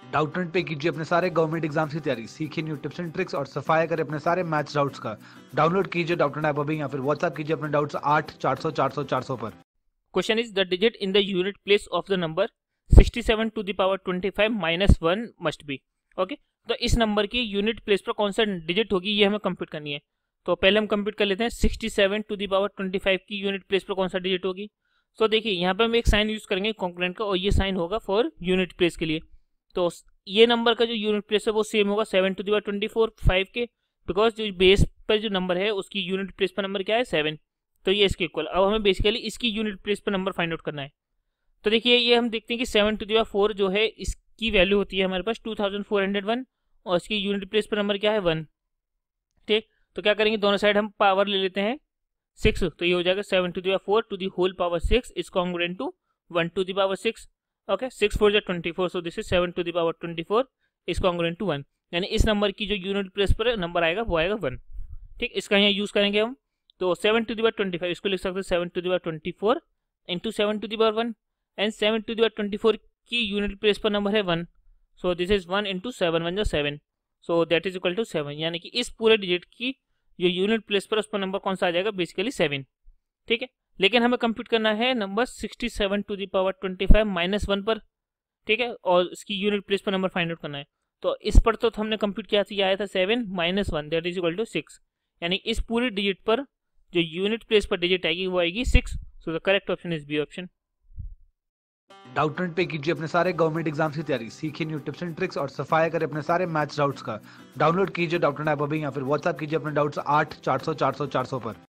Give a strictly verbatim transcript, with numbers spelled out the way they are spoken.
Doubtnut पे कीजिए अपने सारे गवर्नमेंट एग्जाम्स की तैयारी, सीखिए न्यू टिप्स एंड ट्रिक्स और सफाया करें अपने सारे मैथ्स डाउट्स का। डाउनलोड कीजिए डाउटनेट ऐप अभी या फिर व्हाट्सएप कीजिए अपने डाउट्स आठ चार सौ चार सौ चार सौ पर। Question is the digit in the unit place of the number sixty-seven to the power twenty-five minus one must be. Okay okay? तो इस नंबर की यूनिट प्लेस पर कौन सा डिजिट होगी ये हमें कंप्यूट करनी है। तो पहले हम कंप्यूट कर लेते हैं sixty-seven to the power twenty-five की यूनिट प्लेस पर कौन सा डिजिट होगी। तो देखिए यहाँ पे हम एक साइन यूज करेंगे कॉन्क्रेंट का और ये साइन होगा फॉर यूनिट प्लेस के लिए। तो ये नंबर का जो यूनिट प्लेस है वो सेम होगा seven to the power twenty four five के, बिकॉज जो बेस पर जो नंबर है उसकी यूनिट प्लेस पर नंबर क्या है सेवन, तो ये इसके इक्वल। अब हमें बेसिकली इसकी यूनिट प्लेस पर नंबर फाइंड आउट करना है। तो देखिए ये हम देखते हैं कि seven to the power four जो है इसकी वैल्यू होती है हमारे पास two thousand four hundred one और इसकी यूनिट प्लेस पर नंबर क्या है वन। ठीक, तो क्या करेंगे दोनों साइड हम पावर ले लेते हैं सिक्स, तो ये हो जाएगा seven to the power four to the whole power six is congruent to one to the power six. Okay, six four जो twenty four, so this is seven to the power twenty four is congruent to one, यानी इस number की जो unit place पर number आएगा वो आएगा one. ठीक, इसका यहाँ यूज करेंगे हम। तो seven to the power twenty five इसको लिख सकते हैं seven to the power twenty four into seven to the power one, and seven to the power twenty four की यूनिट प्लेस पर नंबर है one, so this is one into seven one जो seven, so that is equal to seven, यानी कि इस पूरे digit की जो यूनिट प्लेस पर उस पर नंबर कौन सा आ जाएगा बेसिकली सेवन। ठीक है, लेकिन हमें कंप्यूट करना है number sixty seven to the power twenty five minus one पर। ठीक है, और इसकी यूनिट प्लेस पर नंबर फाइंड आउट करना है। तो इस पर तो हमने कंप्यूट किया था, आया था seven minus one that is equal to six, यानी इस पूरी डिजिट पर जो यूनिट प्लेस पर डिजिट आएगी वो आएगी six. So the correct option is B option. Doubtnut पे कीजिए अपने सारे गवर्नमेंट एग्जाम्स की तैयारी, सीखिए न्यू टिप्स एंड ट्रिक्स और सफाया करें अपने सारे मैथ्स डाउट्स का। डाउनलोड कीजिए डाउटनेट ऐप अभी या फिर व्हाट्सएप कीजिए अपने डाउट्स आठ चार सौ चार सौ चार सौ पर।